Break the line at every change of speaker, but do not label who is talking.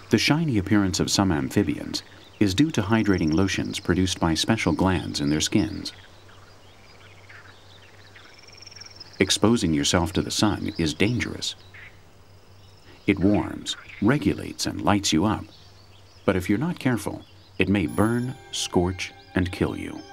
The shiny appearance of some amphibians is due to hydrating lotions produced by special glands in their skins. Exposing yourself to the sun is dangerous. It warms, regulates, and lights you up. But if you're not careful, it may burn, scorch, and kill you.